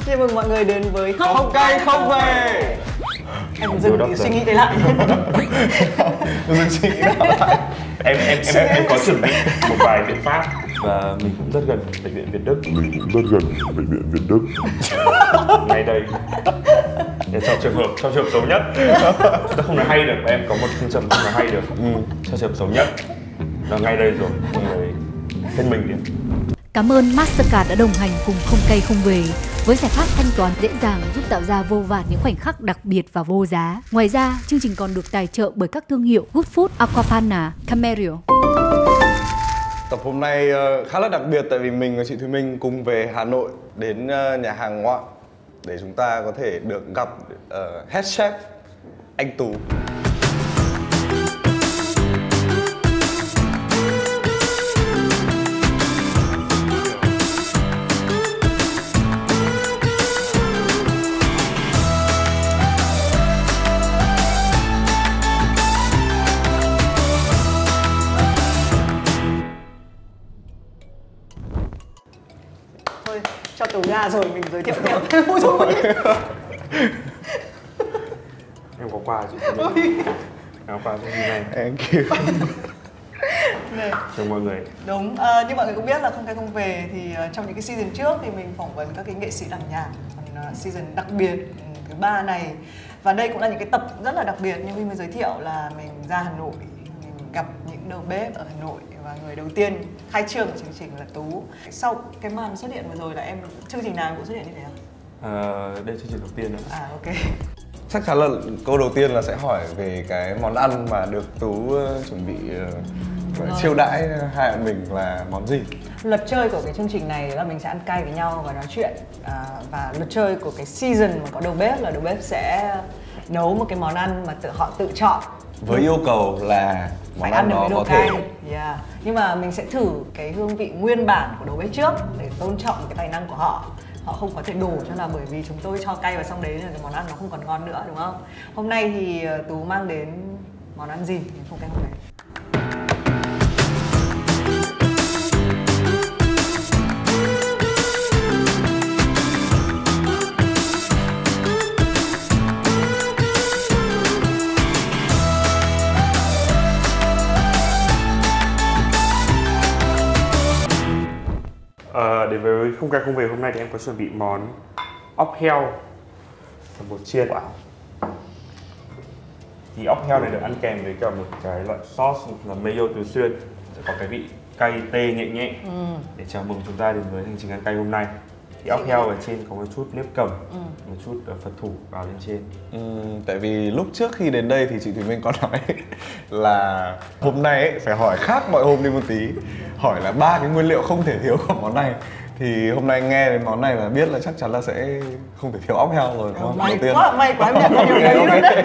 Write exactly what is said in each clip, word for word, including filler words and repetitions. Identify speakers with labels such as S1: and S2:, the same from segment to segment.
S1: Chào mừng mọi người đến với
S2: Không Cay Không Về.
S1: Em dừng thì suy nghĩ đấy lại.
S2: Dừng suy nghĩ lại.
S3: Em em em em có chuẩn bị một vài biện pháp và mình cũng rất gần bệnh viện Việt Đức.
S4: Mình cũng rất gần bệnh viện Việt Đức.
S3: Ngay đây. Để trong trường hợp trong trường hợp xấu nhất, chúng ta không nói hay được, em có một phương châm không nói hay được. Ừ. Trong trường hợp xấu nhất là ngay đây rồi, mọi người hết mình đi.
S5: Cảm ơn Mastercard đã đồng hành cùng Không Cay Không Về với giải pháp thanh toán dễ dàng giúp tạo ra vô vàn những khoảnh khắc đặc biệt và vô giá. Ngoài ra, chương trình còn được tài trợ bởi các thương hiệu Good Food, Aquapana, Camerio.
S2: Tập hôm nay khá là đặc biệt tại vì mình và chị Thùy Minh cùng về Hà Nội đến nhà hàng Ngoạn để chúng ta có thể được gặp uh, head chef anh Tú.
S1: Thôi, cho Tú ra rồi mình giới thiệu thêm. Ôi dồi ôi.
S3: Em có quà chị Thùy Minh. Em có quà cho chị này.
S2: Thank you.
S1: Này.
S3: Chào mọi người.
S1: Đúng, à, như mọi người cũng biết là Không Cay Không Về thì uh, trong những cái season trước thì mình phỏng vấn các cái nghệ sĩ đảm nhạc. Còn uh, season đặc biệt um, thứ ba này và đây cũng là những cái tập rất là đặc biệt như Huy mới giới thiệu là mình ra Hà Nội, mình gặp những đầu bếp ở Hà Nội và người đầu tiên khai trương của chương trình là Tú. Sau cái màn xuất hiện vừa rồi là em chương trình nào cũng xuất hiện như thế không?
S3: À, đây là chương trình đầu tiên đó.
S1: À ok.
S2: Chắc chắn là câu đầu tiên là sẽ hỏi về cái món ăn mà được Tú uh, chuẩn bị uh, chiêu đãi hai bọn mình là món gì?
S1: Luật chơi của cái chương trình này là mình sẽ ăn cay với nhau và nói chuyện à, và luật chơi của cái season mà có đầu bếp là đầu bếp sẽ nấu một cái món ăn mà tự họ tự chọn
S2: với yêu cầu là món
S1: phải
S2: ăn
S1: ăn được
S2: nó
S1: với đồ
S2: có
S1: cay.
S2: thể
S1: Yeah. Nhưng mà mình sẽ thử cái hương vị nguyên bản của đầu bếp trước để tôn trọng cái tài năng của họ. Họ không có thể đổ cho là bởi vì chúng tôi cho cay vào xong đấy là cái món ăn nó không còn ngon nữa, đúng không? Hôm nay thì Tú mang đến món ăn gì? Không Cay Không Về.
S3: À, để với Không Cay Không Về hôm nay thì em có chuẩn bị món ốc heo và bột chiên. Wow. Thì ốc heo này được ăn kèm với cả một cái loại sauce là mayo Tứ Xuyên, sẽ có cái vị cay tê nhẹ nhẹ ừ. để chào mừng chúng ta đến với hành trình ăn cay hôm nay. Thì ốc heo ở trên có một chút nếp cầm, ừ. một chút Phật thủ vào lên trên.
S2: Ừ, tại vì lúc trước khi đến đây thì chị Thùy Minh có nói là hôm nay ấy, phải hỏi khác mọi hôm đi một tí, hỏi là ba cái nguyên liệu không thể thiếu của món này. Thì hôm nay nghe đến món này là biết là chắc chắn là sẽ không thể thiếu ốc heo rồi, đúng không?
S1: May
S2: đầu tiên.
S1: quá, may quá em nhận ra điều đấy luôn đấy.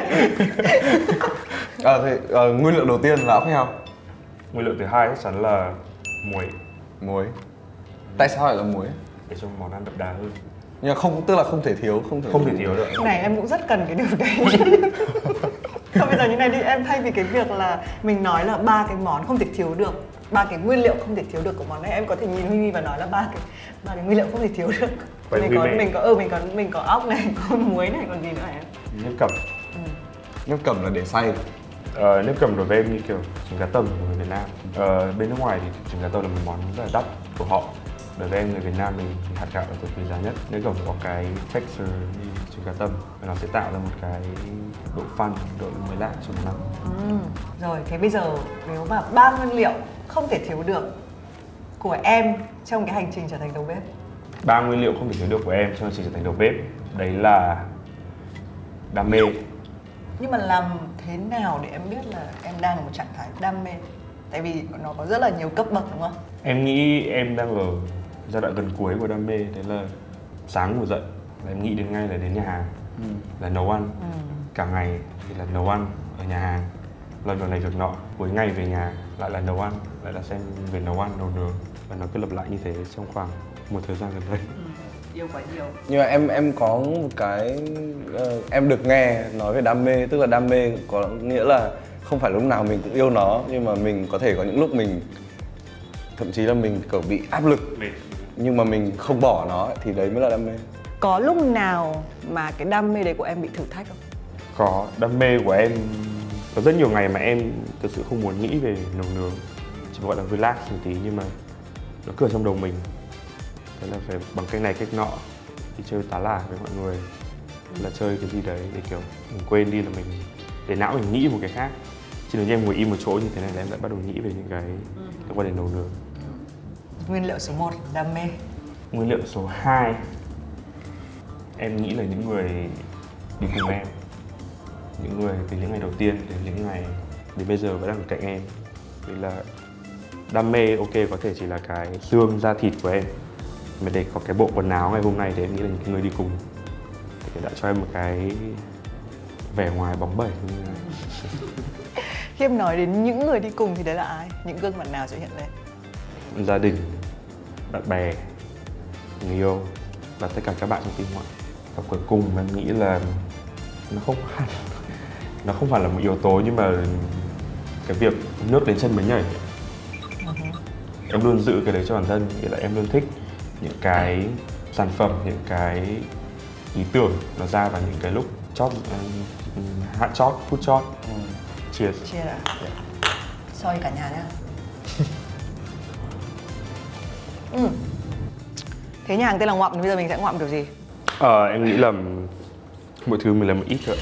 S2: À, thì, à, nguyên liệu đầu tiên là ốc heo.
S3: Nguyên liệu thứ hai chắc chắn là muối.
S2: Muối. Tại sao lại là muối?
S3: Để cho món ăn đậm đà hơn.
S2: Nhưng mà không, tức là không thể thiếu, không thể
S3: không thể thiếu được.
S1: Này em cũng rất cần cái điều đấy. Thôi bây giờ như này đi, em thay vì cái việc là mình nói là ba cái món không thể thiếu được, ba cái nguyên liệu không thể thiếu được của món này, em có thể nhìn Huy và nói là ba cái ba cái nguyên liệu không thể thiếu được. Vậy mình có mình. mình có ừ mình có mình có ốc này, có muối này, còn gì nữa em?
S3: Nếp cầm.
S1: Ừ.
S2: Nếp cầm là để xay.
S3: Ờ, nếp cầm đối với em như kiểu trứng cá tầm của người Việt Nam. Ờ, bên nước ngoài thì trứng cá tầm là một món rất là đắt của họ. Đối với em người Việt Nam mình thì hạt gạo là cực kỳ giá nhất. Nếp cầm có cái texture như trứng cá tầm và nó sẽ tạo ra một cái độ fun, độ mới lạ cho món ăn.
S1: Ừ. Rồi, thế bây giờ nếu mà ba nguyên liệu không thể thiếu được của em trong cái hành trình trở thành đầu bếp.
S3: Ba nguyên liệu không thể thiếu được của em trong hành trình trở thành đầu bếp đấy là đam mê.
S1: Nhưng mà làm thế nào để em biết là em đang ở một trạng thái đam mê? Tại vì nó có rất là nhiều cấp bậc đúng không?
S3: Em nghĩ em đang ở giai đoạn gần cuối của đam mê, đấy là sáng ngủ dậy là em nghĩ đến ngay là đến nhà hàng, ừ. là nấu ăn, ừ. cả ngày thì là nấu ăn ở nhà hàng, làm việc này việc nọ, cuối ngày về nhà lại là nấu ăn, lại là xem về nấu ăn, nấu nướng và nó cứ lặp lại như thế trong khoảng một thời gian gần đây.
S1: Ừ. Yêu quá nhiều.
S2: Nhưng mà em em có một cái uh, em được nghe nói về đam mê, tức là đam mê có nghĩa là không phải lúc nào mình cũng yêu nó, nhưng mà mình có thể có những lúc mình thậm chí là mình kiểu bị áp lực,
S3: Mệt.
S2: nhưng mà mình không bỏ nó thì đấy mới là đam mê.
S1: Có lúc nào mà cái đam mê đấy của em bị thử thách không?
S3: Có, đam mê của em có rất nhiều ngày mà em thực sự không muốn nghĩ về nấu nướng, chỉ gọi là relax một tí, nhưng mà nó cứ ở trong đầu mình. Thế là phải bằng cách này cách nọ, đi chơi tá là với mọi người, là chơi cái gì đấy để kiểu mình quên đi là mình, để não mình nghĩ một cái khác. Chứ nếu như em ngồi im một chỗ như thế này là em đã bắt đầu nghĩ về những cái liên quan đến nấu nướng.
S1: Nguyên liệu số một, đam mê.
S3: Nguyên liệu số hai, em nghĩ là những người đi cùng em, những người từ những ngày đầu tiên đến những ngày đến bây giờ vẫn đang ở cạnh em. Vì là đam mê ok có thể chỉ là cái xương da thịt của em, mà để có cái bộ quần áo ngày hôm nay thì em nghĩ là những người đi cùng thì đã cho em một cái vẻ ngoài bóng bẩy như này.
S1: Khi em nói đến những người đi cùng thì đấy là ai? Những gương mặt nào sẽ hiện lên?
S3: Gia đình, bạn bè, người yêu và tất cả các bạn trong team ngoại. Và cuối cùng em nghĩ là nó không hẳn nó không phải là một yếu tố, nhưng mà cái việc nước đến chân mới nhảy. Uh-huh. Em luôn giữ cái đấy cho bản thân, nghĩa là em luôn thích những cái sản phẩm, những cái ý tưởng nó ra vào những cái lúc chót, hot chót, food chót. Ừ. Cheers.
S1: Cheers ạ. Yeah. Sorry cả nhà nhá. ừ. Thế nhà hàng tên là Ngoạm thì bây giờ mình sẽ ngoạm kiểu gì?
S3: Ờ, em nghĩ là mọi thứ mình làm một ít thôi.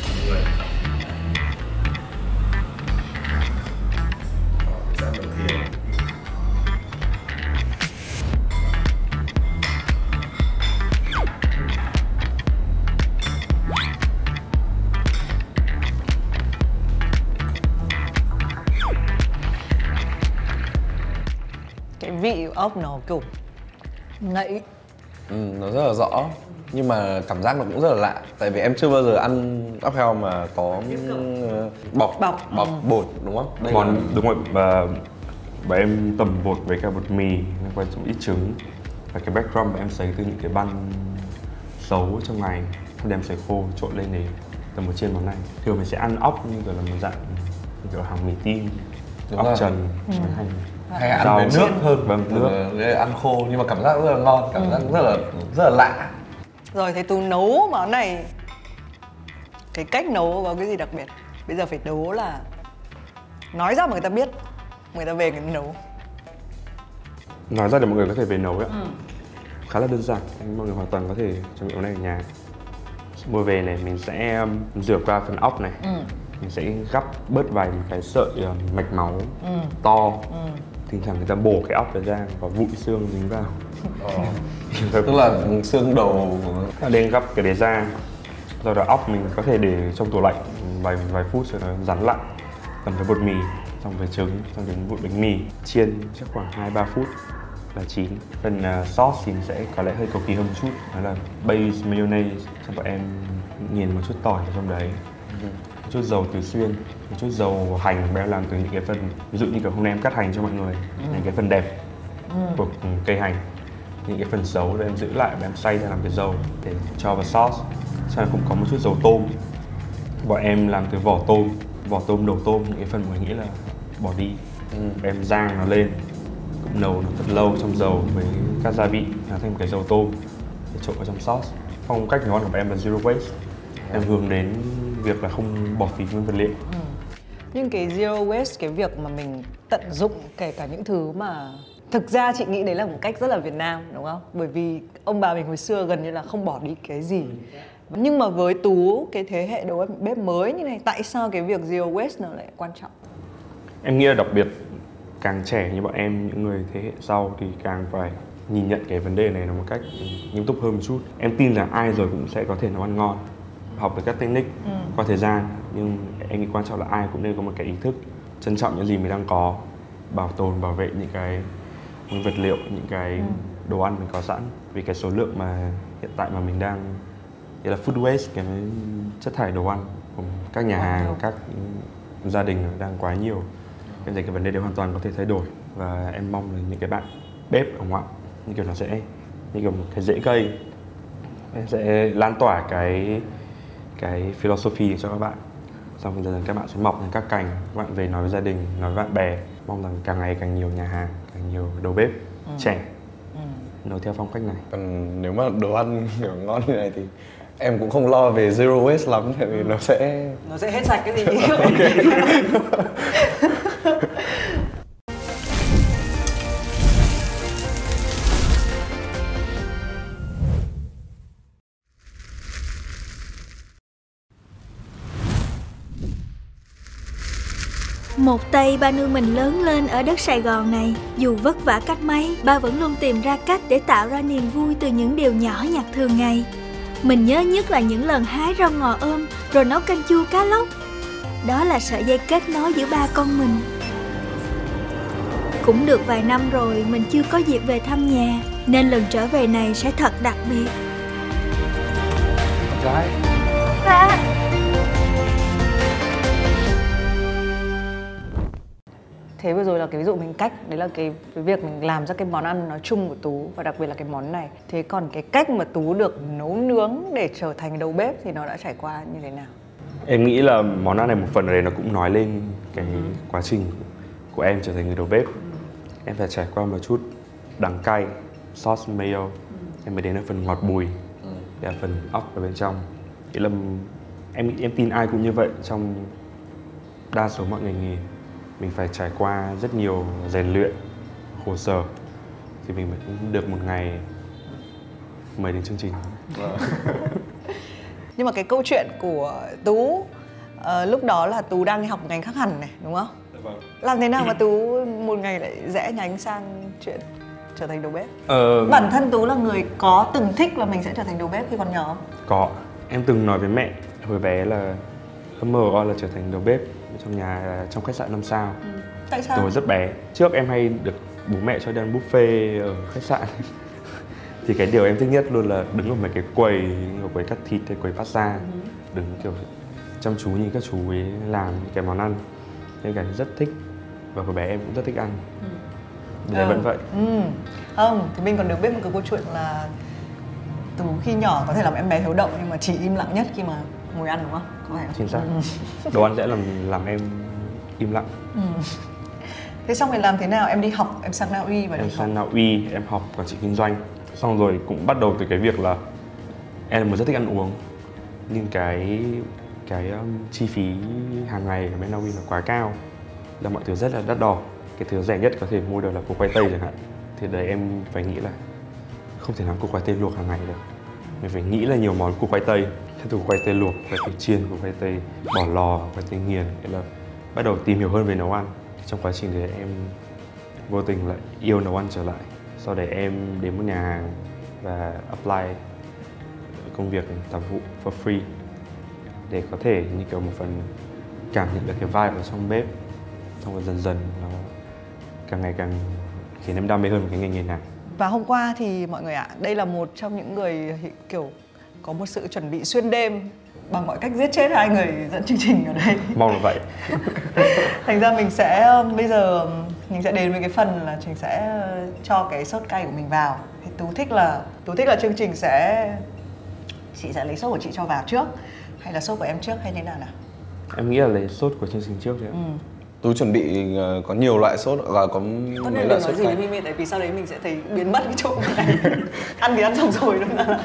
S1: Cái vị ốc nó kiểu ngậy.
S2: Ừ, nó rất là rõ, nhưng mà cảm giác nó cũng rất là lạ. Tại vì em chưa bao giờ ăn ốc heo mà có bọc
S1: bọc,
S2: bọc
S1: ừ.
S2: bột, đúng không? Đây
S3: Món
S2: là...
S3: đúng rồi, và và em tầm bột với cả bột mì, liên quan đến ít trứng và cái breadcrumb em sấy từ những cái băn xấu trong ngày, đem sấy khô trộn lên để tầm một chiên món này. Thường mình sẽ ăn ốc như kiểu là một dạng như kiểu hàng mì tim, ốc
S2: rồi.
S3: trần,
S1: ừ.
S3: hành
S2: hay ăn với nước hơn,
S3: vâng, nước.
S2: Ừ, ăn khô nhưng mà cảm giác rất là ngon, cảm ừ. giác rất là rất là lạ.
S1: Rồi thế Tú nấu món này, cái cách nấu có cái gì đặc biệt? Bây giờ phải nấu là nói ra mà người ta biết, người ta về người ta nấu.
S3: Nói ra để mọi người có thể về nấu ấy. Ừ. Khá là đơn giản, mọi người hoàn toàn có thể chuẩn bị món này ở nhà. Mua về này mình sẽ rửa qua phần ốc này. Ừ. Mình sẽ gắp bớt vài một cái sợi uh, mạch máu ừ. to. Ừ. Thỉnh thoảng người ta bổ cái ốc đấy ra và vụi xương dính vào.
S2: Ờ. Tức là xương đầu.
S3: Đến gắp cái đấy ra, rồi đó ốc mình có thể để trong tủ lạnh vài vài phút rồi nó rắn lại. Tầm với bột mì, xong với trứng, xong đến vụn bánh mì, chiên chắc khoảng hai ba phút là chín. Phần uh, sauce thì sẽ có lẽ hơi cầu kỳ hơn một chút, đó là base mayonnaise, xong bọn em nghiền một chút tỏi vào trong đấy. Ừ. Một chút dầu tứ xuyên, một chút dầu hành bọn em làm từ những cái phần, ví dụ như kiểu hôm nay em cắt hành cho mọi người, ừ. những cái phần đẹp ừ. của cây hành, những cái phần xấu để em giữ lại và em xay ra làm cái dầu để cho vào sauce. Sau đó cũng có một chút dầu tôm, bọn em làm từ vỏ tôm, vỏ tôm, đầu tôm, những cái phần mình nghĩ là bỏ đi. Ừ. Em rang nó lên, cũng nấu nó thật lâu trong dầu với các gia vị, làm thành một cái dầu tôm để trộn vào trong sauce. Phong cách nấu ăn của em là zero waste. Em hướng đến việc là không bỏ phí nguyên vật liệu.
S1: Ừ. Nhưng cái zero waste, cái việc mà mình tận dụng kể cả những thứ mà thực ra chị nghĩ đấy là một cách rất là Việt Nam, đúng không? Bởi vì ông bà mình hồi xưa gần như là không bỏ đi cái gì. Nhưng mà với Tú, cái thế hệ đầu bếp mới như này, tại sao cái việc zero waste nó lại quan trọng?
S3: Em nghĩ là đặc biệt càng trẻ như bọn em, những người thế hệ sau thì càng phải nhìn nhận cái vấn đề này là một cách nghiêm túc hơn một chút. Em tin là ai rồi cũng sẽ có thể nấu ăn ngon, học được các technique ừ. qua thời gian, nhưng em nghĩ quan trọng là ai cũng nên có một cái ý thức trân trọng những gì mình đang có, bảo tồn, bảo vệ những cái nguyên vật liệu, những cái ừ. đồ ăn mình có sẵn. Vì cái số lượng mà hiện tại mà mình đang nghĩa là food waste, cái chất thải đồ ăn của các nhà hàng, các gia đình đang quá nhiều. Em thấy cái vấn đề đấy hoàn toàn có thể thay đổi, và em mong là những cái bạn bếp ở ngoại như kiểu nó sẽ như kiểu một cái rễ cây sẽ lan tỏa cái cái philosophy cho các bạn, xong dần dần các bạn sẽ mọc lên các cành, các bạn về nói với gia đình, nói với bạn bè. Mong rằng càng ngày càng nhiều nhà hàng, càng nhiều đầu bếp ừ. trẻ
S1: ừ.
S3: nấu theo phong cách này.
S2: Còn nếu mà đồ ăn kiểu ngon như này thì em cũng không lo về zero waste lắm, tại vì nó sẽ
S1: Nó sẽ hết sạch cái gì.
S6: Một tay ba nuôi mình lớn lên ở đất Sài Gòn này. Dù vất vả cách mấy, ba vẫn luôn tìm ra cách để tạo ra niềm vui từ những điều nhỏ nhặt thường ngày. Mình nhớ nhất là những lần hái rau ngò ôm rồi nấu canh chua cá lóc. Đó là sợi dây kết nối giữa ba con mình. Cũng được vài năm rồi mình chưa có dịp về thăm nhà, nên lần trở về này sẽ thật đặc biệt.
S2: gái.
S6: Ba.
S1: Thế vừa rồi là cái ví dụ mình cách, đấy là cái, cái việc mình làm ra cái món ăn nói chung của Tú và đặc biệt là cái món này. Thế còn cái cách mà Tú được nấu nướng để trở thành đầu bếp thì nó đã trải qua như thế nào?
S3: Em nghĩ là món ăn này một phần ở đây nó cũng nói lên cái ừ. quá trình của em trở thành người đầu bếp. ừ. Em phải trải qua một chút đắng cay, sauce mayo, ừ. em mới đến ở phần ngọt bùi, ừ. để là phần ốc ở bên trong. Nghĩa là em em tin ai cũng như vậy, trong đa số mọi ngành nghề mình phải trải qua rất nhiều rèn luyện, khổ sở thì mình mới được một ngày mời đến chương trình.
S1: Nhưng mà cái câu chuyện của Tú uh, lúc đó là Tú đang đi học ngành khác hẳn này, đúng không?
S3: Vâng.
S1: Làm thế nào mà Tú một ngày lại rẽ nhánh sang chuyện trở thành đầu bếp?
S3: Ờ...
S1: Bản thân Tú là người có từng thích là mình sẽ trở thành đầu bếp khi còn nhỏ không?
S3: Có. Em từng nói với mẹ hồi bé là ước mơ của con là trở thành đầu bếp trong nhà, trong khách sạn năm sao.
S1: Ừ. Tại sao?
S3: Từ hồi rất bé. Trước em hay được bố mẹ cho đi ăn buffet ở khách sạn. Thì cái điều em thích nhất luôn là đứng ở mấy cái quầy, ở quầy cắt thịt hay quầy pasta, ừ. đứng kiểu chăm chú nhìn các chú ấy làm cái món ăn. Em cảm thấy rất thích và hồi bé em cũng rất thích ăn. Ừ. Bây giờ ừ. vẫn vậy.
S1: Ừ. Không, thì mình còn được biết một cái câu chuyện là Tú khi nhỏ có thể làm em bé hiếu động nhưng mà chỉ im lặng nhất khi mà ngồi ăn, đúng không? Có phải không?
S3: Chính xác.
S1: Ừ.
S3: Đồ ăn sẽ làm làm em im lặng.
S1: Ừ. Thế xong rồi làm thế nào? Em đi học, em sang Na Uy và
S3: em
S1: đi
S3: sang
S1: học.
S3: Na Uy, em học quản trị kinh doanh. Xong rồi cũng bắt đầu từ cái việc là em là một rất thích ăn uống, nhưng cái cái um, chi phí hàng ngày ở bên Na Uy là quá cao, là mọi thứ rất là đắt đỏ. Cái thứ rẻ nhất có thể mua được là củ khoai tây chẳng hạn. Thì đấy em phải nghĩ là không thể làm củ khoai tây luộc hàng ngày được. Mình phải nghĩ là nhiều món củ khoai tây, thế từ củ khoai tây luộc, khoai tây chiên, củ khoai tây bỏ lò, khoai tây nghiền. Thế là bắt đầu tìm hiểu hơn về nấu ăn. Trong quá trình đấy em vô tình lại yêu nấu ăn trở lại. Sau đấy em đến một nhà hàng và apply công việc tạp vụ for free để có thể như kiểu một phần cảm nhận được cái vibe ở trong bếp. Xong rồi dần dần nó càng ngày càng khiến em đam mê hơn một cái ngành nghề này.
S1: Và hôm qua thì mọi người ạ, à, đây là một trong những người kiểu có một sự chuẩn bị xuyên đêm bằng mọi cách giết chết hai người dẫn chương trình ở đây.
S3: Mong là vậy.
S1: Thành ra mình sẽ bây giờ mình sẽ đến với cái phần là Trình sẽ cho cái sốt cay của mình vào. Thì Tú thích là Tú thích là chương trình sẽ chị sẽ lấy sốt của chị cho vào trước hay là sốt của em trước hay như thế nào nào?
S3: Em nghĩ là lấy sốt của chương trình trước thôi ạ.
S1: Ừ.
S2: Tú chuẩn bị uh, có nhiều loại sốt và có
S1: Tốt
S2: mấy loại
S1: nói
S2: sốt
S1: gì với Mimi, tại vì sau đấy mình sẽ thấy biến mất cái chỗ này. Ăn thì ăn xong rồi đúng không?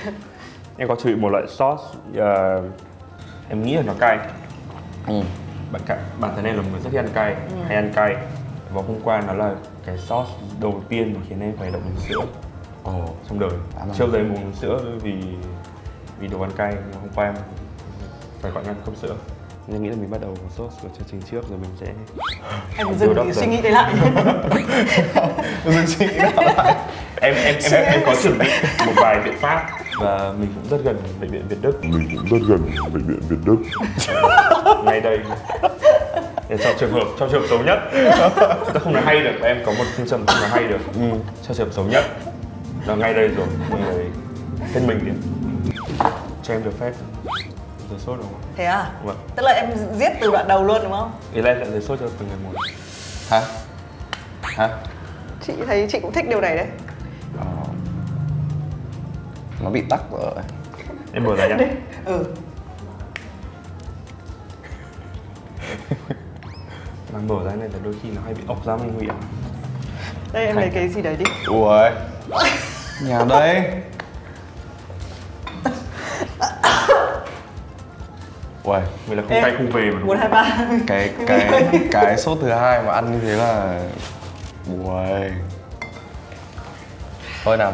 S3: Em có chuẩn bị một loại sauce, uh, em nghĩ là nó cay.
S2: Ừ.
S3: Bạn cả, bản thân em là một người rất thích ăn cay, ừ. hay ăn cay. Và hôm qua nó là cái sauce đầu tiên mà khiến em phải động đến sữa
S2: Ồ.
S3: trong đời. Trước đây em uống sữa vì vì đồ ăn cay, nhưng hôm qua em phải gọi ngăn cốc sữa. Em nghĩ là mình bắt đầu một sauce của chương trình trước rồi mình sẽ
S1: em dừng suy nghĩ đấy lại.
S2: Dừng suy nghĩ lại.
S3: em em em, em em có chuẩn bị một vài biện pháp và mình cũng rất gần bệnh viện Việt Đức.
S4: Mình cũng rất gần bệnh viện Việt Đức.
S3: Ngay đây. Để trong trường hợp trong trường hợp xấu nhất, chúng ta không nói hay được, em có một phương châm không nói hay được. Ừ. Trong trường hợp xấu nhất là ngay đây rồi, mọi người hết mình đi. Cho em được phép rửa sốt đúng không?
S1: Thế à?
S3: Vâng.
S1: Tức là em giết từ đoạn đầu luôn đúng không?
S3: Ý là em sẽ rửa sốt cho từng người một.
S2: Hả? Hả?
S1: Chị thấy chị cũng thích điều này đấy.
S2: Ờ. Nó bị tắc rồi.
S3: Em mở ra nhá.
S1: Ừ.
S3: Mà mở ra này là đôi khi nó hay bị ốc ra mình nguy hiểm.
S1: Đây em lấy cái gì đấy đi.
S2: Ui. Nhà đây. Uầy,
S3: Vậy là không cay không về mà đúng
S1: một
S3: không?
S1: hai ba.
S2: cái cái cái sốt thứ hai mà ăn như thế là uầy. Thôi nào.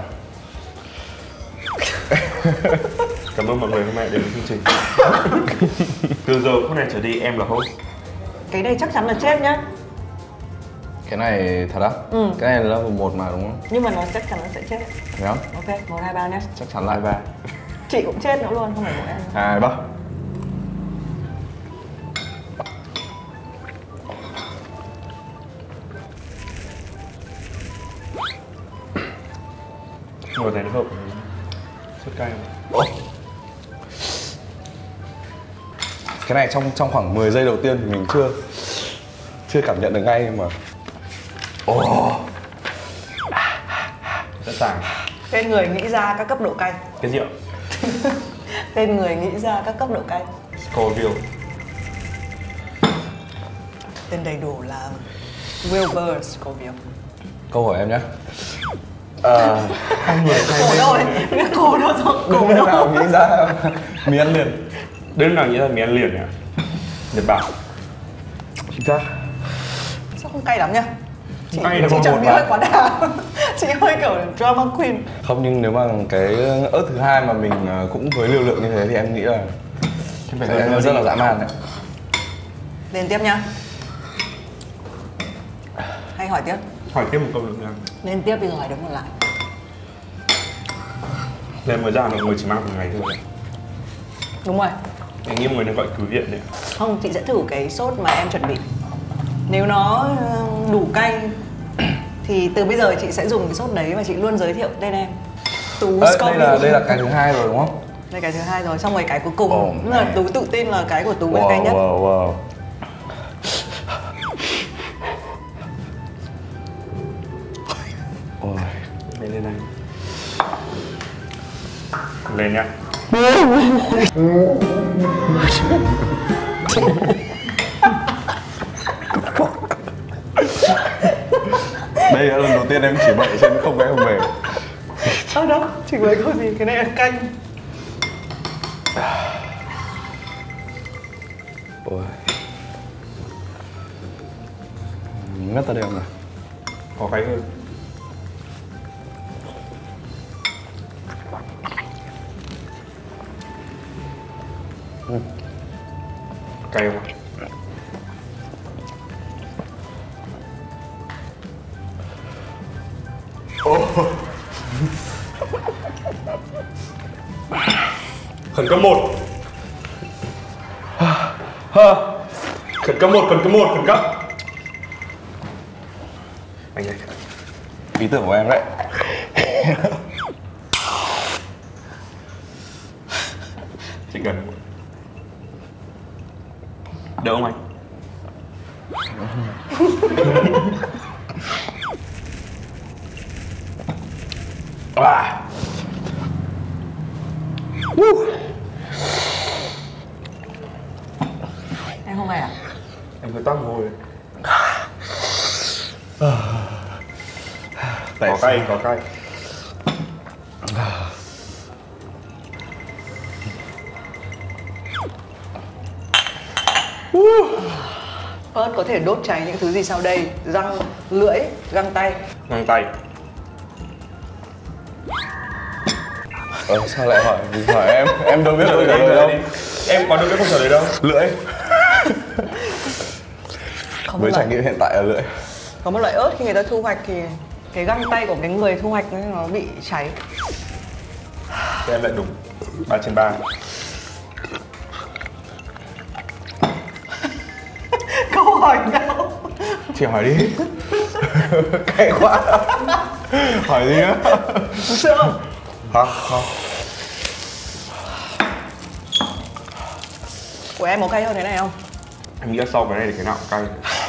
S3: Cảm ơn mọi người hôm nay đến với chương trình. Từ giờ phút này trở đi em là host.
S1: Cái này chắc chắn là chết nhá.
S2: Cái này thật á?
S1: Ừ.
S2: Cái này là level một mà đúng không?
S1: Nhưng mà nó chắc chắn nó sẽ chết.
S2: Thấy không?
S1: Ok, một hai ba nhé.
S2: Chắc chắn là ba.
S1: Chị cũng chết nữa luôn, không phải mỗi em.
S2: Hai ba.
S3: Ngồi thấy nó hợp sốt cay không?
S2: Ồ. Cái này trong trong khoảng mười giây đầu tiên thì mình chưa chưa cảm nhận được ngay mà. Ồ.
S3: Sẵn sàng.
S1: Tên người nghĩ ra các cấp độ cay.
S3: Cái rượu
S1: Tên người nghĩ ra các cấp độ cay.
S3: Scoville.
S1: Tên đầy đủ là Wilbur Scoville.
S2: Câu hỏi em nhé. À,
S3: Hai người
S1: Cổ đâu ấy, cái cổ đâu rồi, cổ
S2: đứa
S1: đâu.
S2: nào nghĩ ra mì ăn liền?
S3: Đứa nào nghĩ ra mì ăn liền nhỉ? Nhật Bản.
S2: Chính xác.
S1: Sao không cay lắm nhá? Chị,
S3: Cay là
S1: chị
S3: một
S1: chuẩn
S3: một
S1: bị
S3: mà.
S1: hơi quá đà. Chị hơi kiểu drama queen.
S2: Không, nhưng nếu mà cái ớt thứ hai mà mình cũng với liều lượng như thế thì em nghĩ là
S3: Không phải
S2: sẽ
S3: hơi
S2: rất là dã man đấy.
S1: Lên tiếp nhá. Hay hỏi tiếp?
S3: Hỏi tiếp một câu nữa nha.
S1: Lên tiếp thì hỏi đúng một lại.
S3: Nên mới ra là mọi người chỉ mang một ngày thôi.
S1: Đúng rồi.
S3: Em nghĩ mọi người nên gọi cứu viện đấy.
S1: Không, chị sẽ thử cái sốt mà em chuẩn bị. Nếu nó đủ cay thì từ bây giờ chị sẽ dùng cái sốt đấy và chị luôn giới thiệu tên em. Tú
S2: Ê, đây
S1: Scoville.
S2: là đây là cái thứ hai rồi đúng không?
S1: Đây cái thứ hai rồi, xong rồi cái cuối cùng
S2: Ồ,
S1: là
S2: này.
S1: Tú tự tin là cái của Tú là
S2: Wow,
S1: cái nhất.
S2: wow, wow. Ôi.
S3: Lên lên này. Lên nha.
S2: Đây là lần đầu tiên em chỉ bậy trên không cái không về.
S1: Ờ đâu, chỉ với câu gì, cái này là canh.
S2: Ôi. Ngất ta đều rồi.
S3: Có cái hơn.
S2: Ừ.
S3: Cay không? Khẩn cấp một. Khẩn cấp một, khẩn cấp một, khẩn cấp. Anh ơi.
S2: Ý tưởng của em đấy.
S3: Chị cần. Được không anh?
S2: À.
S1: Em không về à?
S3: Em cứ tắt môi. Có cay, có cay.
S1: Ớt có thể đốt cháy những thứ gì sau đây? Răng, lưỡi, găng tay.
S3: Găng tay.
S2: Ờ, sao lại hỏi hỏi em? Em đâu biết tôi
S3: Trả
S2: trả
S3: lời
S2: lời
S3: đâu.
S2: đâu.
S3: Em có đâu biết không trả lời đâu.
S2: Lưỡi.
S1: Có một,
S2: Với trải
S1: loại,
S2: nghiệm hiện tại là lưỡi.
S1: có một loại ớt khi người ta thu hoạch thì cái găng tay của cái người thu hoạch nó bị cháy.
S3: Thế em lại đúng. ba trên ba.
S1: Câu hỏi nào?
S2: Chị hỏi đi. Cay quá. Hỏi gì á?
S1: Sợ không?
S2: Không, không.
S1: Của em có cay hơn cái này không?
S3: Em nghĩ là sau cái này thì cái nào cũng cay.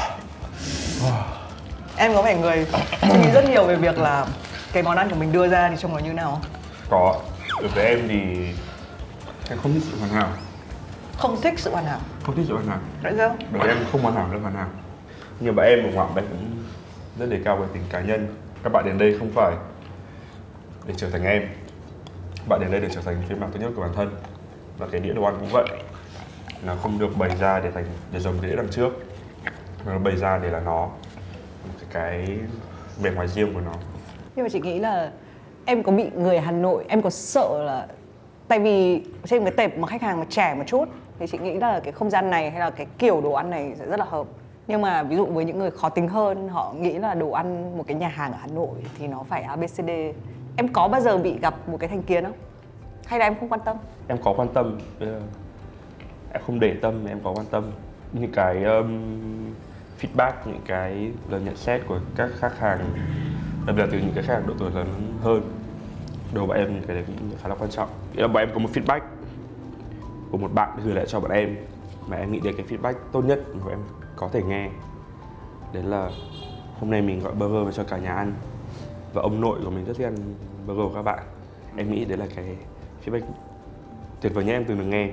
S1: Em có phải người suy nghĩ rất nhiều về việc là cái món ăn của mình đưa ra thì trông nó như nào không?
S3: Có. Đối với em thì em không thích sự hoàn hảo.
S1: Không thích sự hoàn hảo.
S3: Không thích sự hoàn hảo.
S1: Tại sao?
S3: Đối với em không hoàn hảo là hoàn hảo. Nhưng mà em ở ngoại đây cũng rất đề cao về tính cá nhân. Các bạn đến đây không phải để trở thành em. Bạn đến đây để trở thành phiên bản tốt nhất của bản thân. Và cái đĩa đồ ăn cũng vậy. Nó không được bày ra để thành để giống đĩa đằng trước. Nó bày ra để là nó cái, cái vẻ ngoài riêng của nó.
S7: Nhưng mà chị nghĩ là em có bị người Hà Nội, em có sợ là tại vì trên cái tệp mà khách hàng mà trẻ một chút thì chị nghĩ là cái không gian này hay là cái kiểu đồ ăn này sẽ rất là hợp. Nhưng mà ví dụ với những người khó tính hơn, họ nghĩ là đồ ăn một cái nhà hàng ở Hà Nội thì nó phải a bê xê đê. Em có bao giờ bị gặp một cái thành kiến không? Hay là em không quan tâm?
S3: Em có quan tâm, em không để tâm, em có quan tâm. Những cái um, feedback, những cái lời nhận xét của các khách hàng, đặc biệt là từ những cái khách hàng độ tuổi lớn hơn, đối với bọn em cái đấy cũng khá là quan trọng. Nghĩa là bọn em có một feedback của một bạn gửi lại cho bọn em mà em nghĩ đấy cái feedback tốt nhất mà bọn em có thể nghe. Đấy là hôm nay mình gọi burger về cho cả nhà ăn và ông nội của mình rất thích ăn burger của các bạn. Em nghĩ đấy là cái feedback tuyệt vời nhất em từng được nghe.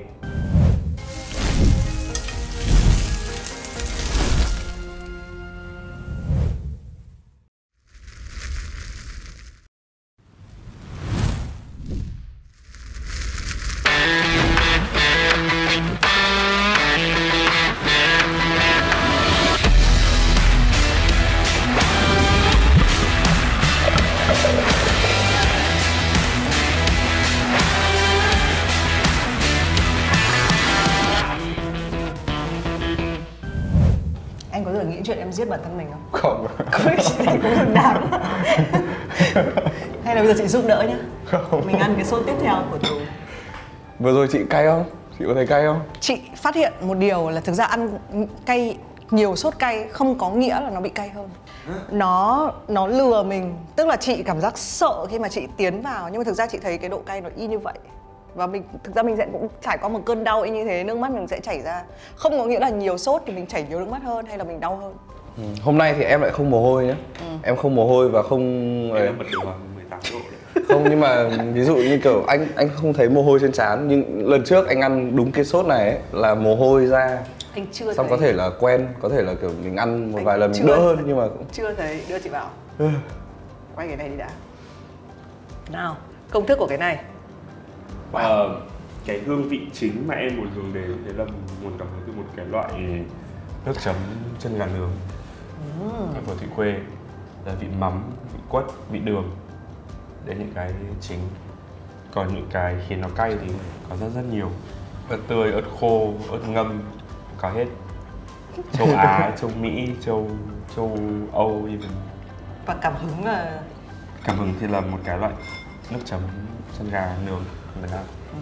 S1: Anh có bao giờ nghĩ chuyện em giết bản thân mình không?
S2: Không.
S1: Không, chị thấy cũng rất đáng. Hay là bây giờ chị giúp đỡ nhá.
S2: Không.
S1: Mình ăn cái sốt tiếp theo của Tú.
S2: Vừa rồi chị cay không? Chị có thấy cay không?
S7: Chị phát hiện một điều là thực ra ăn cay, nhiều sốt cay không có nghĩa là nó bị cay hơn. Nó nó lừa mình, tức là chị cảm giác sợ khi mà chị tiến vào, nhưng mà thực ra chị thấy cái độ cay nó y như vậy. Và mình thực ra mình sẽ cũng trải qua một cơn đau y như thế, nước mắt mình sẽ chảy ra. Không có nghĩa là nhiều sốt thì mình chảy nhiều nước mắt hơn hay là mình đau hơn.
S2: Ừ. Hôm nay thì em lại không mồ hôi nhá. Ừ. Em không mồ hôi và không
S3: Em là bật điều hòa mười tám độ đấy.
S2: Không, nhưng mà ví dụ như kiểu anh anh không thấy mồ hôi trên trán, nhưng lần trước anh ăn đúng cái sốt này ấy, là mồ hôi ra.
S1: Anh chưa
S2: Xong
S1: thấy.
S2: có thể là quen, có thể là kiểu mình ăn một
S1: Anh
S2: vài lần
S1: chưa
S2: đỡ hơn
S1: thấy.
S2: nhưng mà cũng
S1: Chưa thấy, đưa chị vào.
S2: Ừ.
S1: Quay cái này đi đã. Nào, công thức của cái này.
S3: Wow. Ờ, cái hương vị chính mà em muốn hướng đến đấy là nguồn cảm hứng từ một cái loại nước chấm chân gà nướng ở Phở Thụy Khuê, là vị mắm, vị quất, vị đường. Đấy những cái chính. Còn những cái khiến nó cay thì có rất rất nhiều. Ớt tươi, ớt khô, ớt ngâm, có hết. Châu Á, châu Mỹ, châu châu Âu even.
S1: Và cảm hứng là
S3: Cảm hứng thì là một cái loại nước chấm chân gà nướng của Việt Nam.
S1: ừ.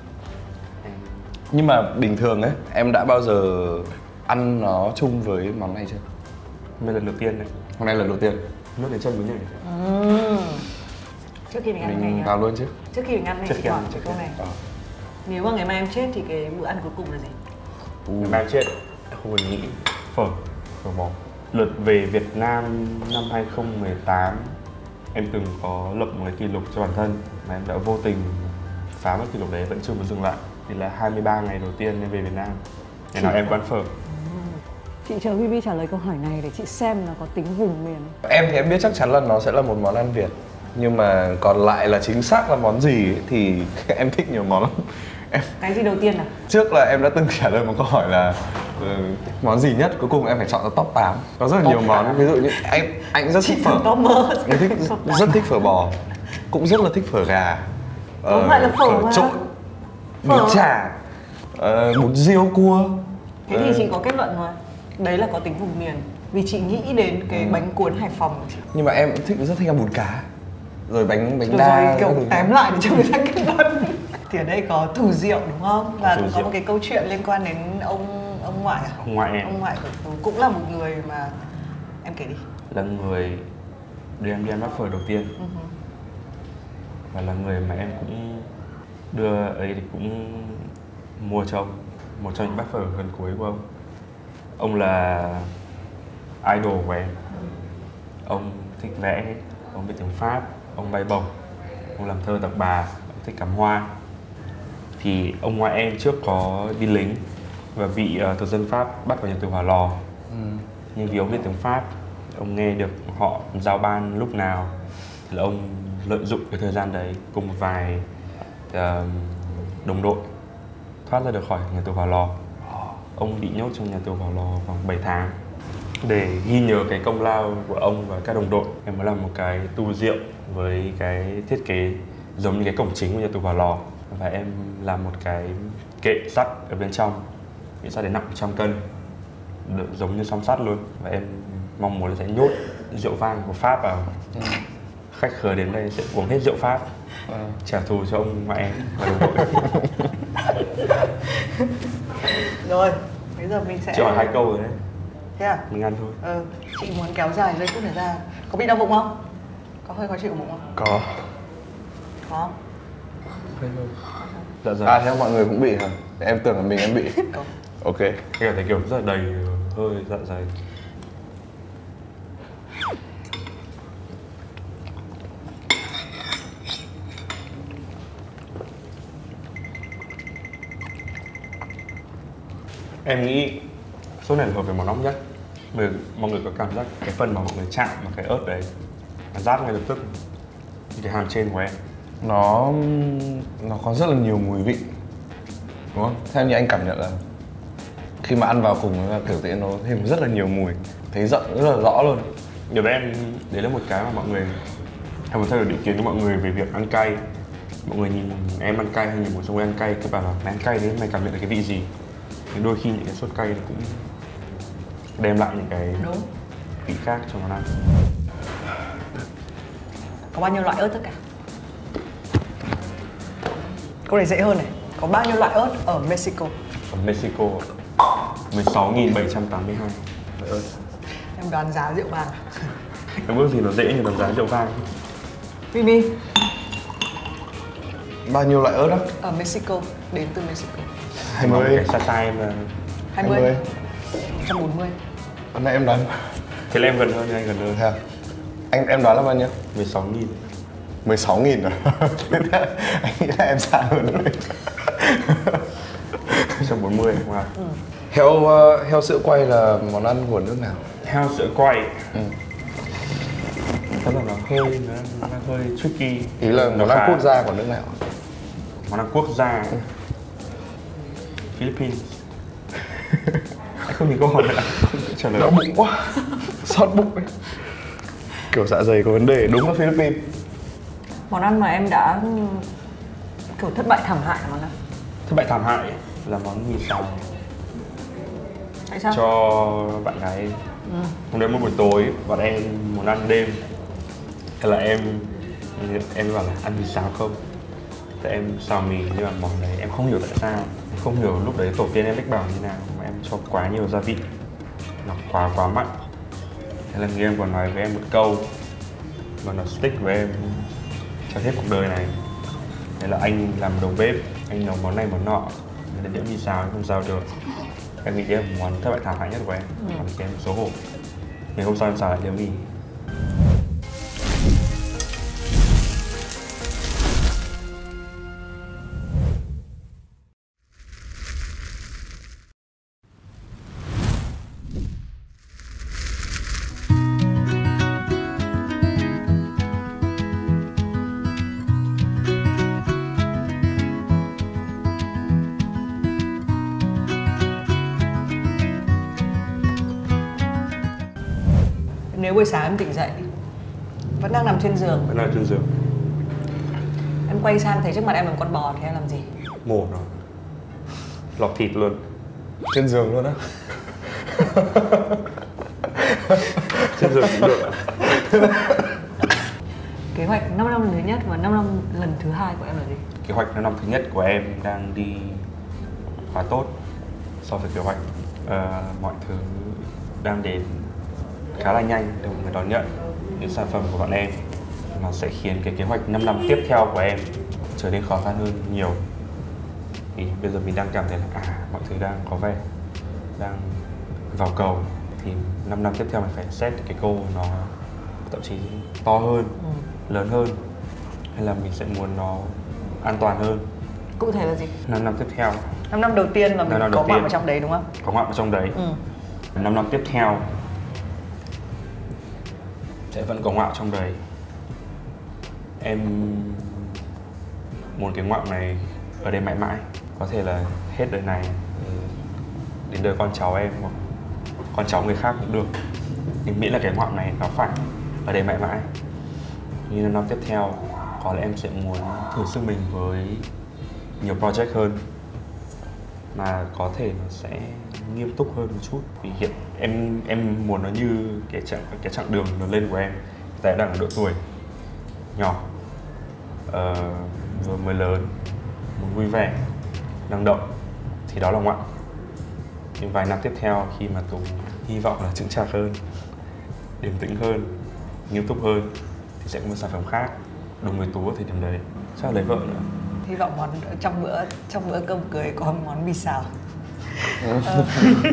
S2: Nhưng mà bình thường ấy, em đã bao giờ ăn nó chung với món này chưa?
S3: Hôm nay lần đầu tiên đấy.
S2: Hôm nay lần đầu tiên.
S3: Nước đến chân mới nhảy.
S1: ừ. Trước khi mình ăn
S2: Mình
S1: này
S2: vào luôn chứ.
S1: Trước khi mình ăn này
S3: Trước
S1: chị
S3: khi
S1: hỏi
S3: ăn,
S1: một
S3: trước
S1: câu
S3: khi
S1: này.
S3: ăn.
S1: Nếu mà ngày mai em chết thì cái bữa ăn cuối cùng là gì?
S2: Ừ.
S3: Em chết, em không cần nghĩ. Phở, phở bò. Lượt về Việt Nam năm hai không một tám, em từng có lập một cái kỷ lục cho bản thân mà em đã vô tình phá mất kỷ lục đấy, vẫn chưa muốn dừng lại. Thì là hai mươi ba ngày đầu tiên em về Việt Nam, ngày nào em quán phở.
S7: Chị chờ vê bê trả lời câu hỏi này để chị xem nó có tính vùng miền.
S2: Em thì em biết chắc chắn là nó sẽ là một món ăn Việt. Nhưng mà còn lại là chính xác là món gì ấy, thì em thích nhiều món lắm. Em...
S1: Cái gì đầu tiên à?
S2: Trước là em đã từng trả lời một câu hỏi là uh, món gì nhất, cuối cùng em phải chọn ra top tám. Có rất là nhiều món, ví dụ như anh anh rất thích phở.
S1: Có mơ.
S2: Anh thích rất thích phở bò, cũng rất là thích phở gà.
S1: Không phải là phở mà.
S2: trộn, bún chả, uh, bún riêu cua.
S1: Thế thì chị có kết luận rồi. Đấy là có tính vùng miền. Vì chị nghĩ đến cái bánh cuốn Hải Phòng của chị.
S2: Nhưng mà em thích rất thích ăn bún cá. Rồi bánh bánh
S1: Rồi,
S2: đa.
S1: rồi kiểu tém lại để cho người ta kết luận. Thì ở đây có Thủ Diệu đúng không? Và
S3: Thủ
S1: cũng có
S3: Diệu.
S1: một cái câu chuyện liên quan đến ông ông ngoại à?
S3: Ông ngoại em.
S1: Ông ngoại của Tú cũng là một người mà em kể đi.
S3: Là người đưa em đi ăn bát phở đầu tiên.
S1: Uh-huh.
S3: Và là người mà em cũng đưa ấy thì cũng mua cho ông một trong những bát phở gần cuối của ông. Ông là idol của em. Ông thích vẽ, ông biết tiếng Pháp, ông bay bổng, ông làm thơ đọc bà, ông thích cắm hoa. Thì ông ngoại em trước có đi lính và bị uh, thực dân Pháp bắt vào nhà tù Hỏa Lò. Ừ. Nhưng vì ông biết tiếng Pháp, ông nghe được họ giao ban lúc nào thì là ông lợi dụng cái thời gian đấy cùng một vài uh, đồng đội thoát ra được khỏi nhà tù Hỏa Lò. Ông bị nhốt trong nhà tù Hỏa Lò khoảng bảy tháng. Để ghi nhớ cái công lao của ông và các đồng đội, em mới làm một cái tu rượu với cái thiết kế giống như cái cổng chính của nhà tù Hỏa Lò. Và em làm một cái kệ sắt ở bên trong, kệ sắt đến nặng một trăm cân, được giống như song sắt luôn. Và em mong muốn là sẽ nhốt rượu vang của Pháp vào. Khách khứa đến đây sẽ uống hết rượu Pháp, trả thù cho ông ngoại em và đồng đội.
S1: Rồi, bây giờ mình sẽ...
S3: Chị hỏi hai câu rồi đấy.
S1: Thế à?
S3: Mình ăn thôi.
S1: Ừ, chị muốn kéo dài giây phút này ra. Có bị đau bụng không? Có hơi khó chịu bụng không?
S2: Có.
S1: Có.
S3: Hơi hơi. Dạ dày.
S2: À, theo mọi người cũng bị hả? Em tưởng là mình em bị.
S1: Có.
S2: Ok.
S3: Em cảm thấy kiểu rất là đầy hơi dạ dày. Em nghĩ sốt này là hợp với món nóng nhất. Bởi mọi người có cảm giác cái phần mà mọi người chạm vào cái ớt đấy nó rát ngay lập tức như cái hàm trên của em.
S2: Nó nó có rất là nhiều mùi vị, đúng không? Theo như anh cảm nhận là khi mà ăn vào cùng là kiểu tự nó thêm rất là nhiều mùi, thấy rộng rất là rõ luôn.
S3: Điều đấy em, đấy là một cái mà mọi người, em muốn thay đổi định kiến của mọi người về việc ăn cay. Mọi người nhìn em ăn cay hay nhìn một số người ăn cay, các bạn bảo mày ăn cay đấy mày cảm nhận được cái vị gì? Nhưng đôi khi những cái sốt cay nó cũng đem lại những cái
S1: Đúng.
S3: vị khác cho món ăn.
S1: Có bao nhiêu loại ớt tất cả? Câu này dễ hơn này. Có bao nhiêu loại ớt ở Mexico?
S3: Ở Mexico mười sáu nghìn bảy trăm tám mươi hai loại ớt.
S1: Em đoán giá rượu vàng.
S3: Cái bước gì nó dễ như đoán giá rượu vang.
S1: Mimi,
S2: Bao nhiêu loại ớt đó?
S1: ở Mexico, đến từ Mexico.
S2: hai mươi.
S3: Cái xa xa em là
S1: hai mươi. một trăm bốn mươi.
S2: Hôm nay em đoán.
S3: thế là em gần hơn, anh gần hơn.
S2: Thế à? Anh em đoán là bao nhiêu?
S3: mười sáu nghìn.
S2: mười sáu nghìn rồi. Anh nghĩ là em xa hơn rồi.
S3: một trăm bốn mươi không ạ?
S1: Ừ.
S2: Heo uh, heo sữa quay là món ăn của nước nào?
S3: Heo sữa quay.
S2: Ừ.
S3: Tức là nó hơi, nó, nó hơi tricky.
S2: Ý là món ăn quốc gia của nước nào?
S3: Món ăn quốc gia.
S2: Ừ.
S3: Philippines. Anh không nhìn câu hỏi nữa. Không trả lời.
S2: Đau bụng quá. Xót bụng ấy. Kiểu dạ dày có vấn đề, đúng là Philippines.
S1: Món ăn mà em đã kiểu thất bại thảm hại là món nào?
S3: Thất bại thảm hại là món mì xào.
S1: Tại sao?
S3: Cho bạn gái em. Ừ. Hôm đấy một buổi tối bọn em muốn ăn đêm. Thế là em em bảo là ăn mì xào không? Thế em xào mì nhưng mà món đấy em không hiểu tại sao. Em không hiểu lúc đấy tổ tiên em đích bảo như nào mà em cho quá nhiều gia vị. Nó quá quá mặn. Thế là người em còn nói với em một câu mà nó stick với em cho hết cuộc đời này. Thế là anh làm đầu bếp, anh nấu món này món nọ, nên đĩa mì xào không sao được. Em nghĩ đấy là món thất bại thảm hại nhất của em, ừ. Còn em xấu hổ. Ngày hôm sau em xào lại đĩa mì.
S1: Nếu buổi sáng em tỉnh dậy vẫn đang nằm trên giường,
S3: Vẫn nằm trên giường.
S1: em quay sang thấy trước mặt em là một con bò thì em làm gì?
S3: Mổ nó, lọc thịt luôn.
S2: Trên giường luôn á.
S3: Trên giường cũng được.
S1: Kế hoạch năm năm lần thứ nhất và năm năm lần thứ hai của em là gì?
S3: Kế hoạch năm năm thứ nhất của em đang đi khá tốt so với kế hoạch. À, mọi thứ đang đến khá là nhanh để mọi người đón nhận những sản phẩm của bọn em. Nó sẽ khiến cái kế hoạch năm năm tiếp theo của em trở nên khó khăn hơn nhiều. Thì bây giờ mình đang cảm thấy là à, mọi thứ đang có vẻ đang vào cầu. Thì năm năm tiếp theo mình phải set cái goal nó thậm chí to hơn, ừ. lớn hơn. Hay là mình sẽ muốn nó an toàn hơn.
S1: Cụ thể là gì?
S3: năm năm tiếp theo.
S1: năm năm đầu tiên mà mình có mặt
S3: tiên.
S1: ở trong đấy đúng không?
S3: Có mặt ở trong đấy.
S1: Ừ.
S3: năm năm tiếp theo sẽ vẫn có ngoại trong đấy. Em muốn cái ngoạm này ở đây mãi mãi, có thể là hết đời này đến đời con cháu em hoặc con cháu người khác cũng được, nhưng miễn là cái ngoạm này nó phải ở đây mãi mãi. Như năm tiếp theo có lẽ em sẽ muốn thử sức mình với nhiều project hơn, mà có thể nó sẽ nghiêm túc hơn một chút, vì hiện em em muốn nó như cái chặng cái chặng đường lớn lên của em. Tại đang ở độ tuổi nhỏ, uh, vừa mới lớn, muốn vui vẻ, năng động, thì đó là ngoạn. Nhưng vài năm tiếp theo khi mà Tú hy vọng là chững chạc hơn, điềm tĩnh hơn, nghiêm túc hơn, thì sẽ có một sản phẩm khác đúng với Tú ở thời điểm đấy. Chắc là lấy vợ nữa.
S1: Hy vọng món trong bữa trong bữa cơm cưới có món mì xào. ờ.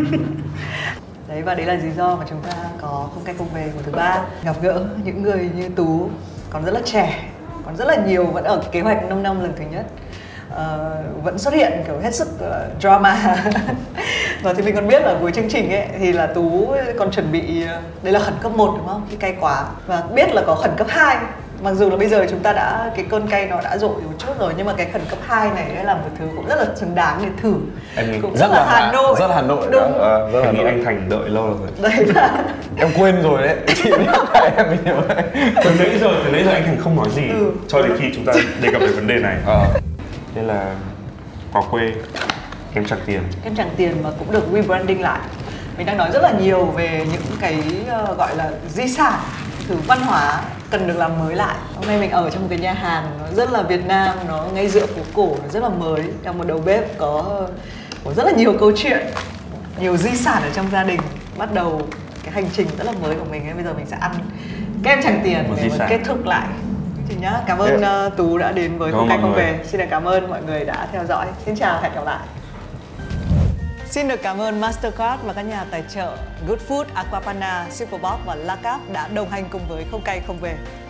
S1: Đấy, và đấy là lý do mà chúng ta có Không Cay Không Về của thứ ba, gặp gỡ những người như Tú còn rất là trẻ, còn rất là nhiều, vẫn ở kế hoạch năm năm lần thứ nhất. Uh, vẫn xuất hiện kiểu hết sức uh, drama. Và thì mình còn biết là cuối chương trình ấy thì là Tú còn chuẩn bị, đây là khẩn cấp một đúng không, cái cay quá, và biết là có khẩn cấp hai. Mặc dù là bây giờ chúng ta đã, cái cơn cay nó đã dội một chút rồi, nhưng mà cái khẩn cấp hai này là một thứ cũng rất là xứng đáng để thử.
S3: Em
S1: cũng
S2: rất,
S1: rất là
S2: là
S1: Hà Nội.
S2: Rất Hà Nội.
S1: Đúng.
S2: À, rất Hà
S3: Em nghĩ
S2: Nội.
S3: anh Thành đợi lâu rồi.
S1: Đấy là
S2: Em quên rồi đấy. Chị nhắc lại em mình nhiều đấy.
S3: Từ nãy giờ, từ nãy giờ anh Thành không nói gì
S1: ừ.
S3: cho đến khi chúng ta đề cập đến vấn đề này.
S2: À.
S3: Nên là quà quê, kem Tràng Tiền.
S1: Kem Tràng Tiền mà cũng được rebranding lại. Mình đang nói rất là nhiều về những cái uh, gọi là di sản, thứ văn hóa cần được làm mới lại. Hôm nay mình ở trong một cái nhà hàng nó rất là Việt Nam, nó ngay giữa phố cổ, nó rất là mới. Trong một đầu bếp có, có rất là nhiều câu chuyện, nhiều di sản ở trong gia đình. Bắt đầu cái hành trình rất là mới của mình ấy. Bây giờ mình sẽ ăn kem Tràng Tiền
S3: Một
S1: để
S3: di sản.
S1: kết thúc lại. Chị nhá, cảm ơn
S2: Yes.
S1: uh, Tú đã đến với
S3: Cảm
S1: Không
S3: ơn
S1: Cay
S3: mọi
S1: Không
S3: người.
S1: Về. Xin được cảm ơn mọi người đã theo dõi. Xin chào, hẹn gặp lại. Xin được cảm ơn Mastercard và các nhà tài trợ Good Food, Aquapanda, Superbox và La Cáp đã đồng hành cùng với Không Cay Không Về.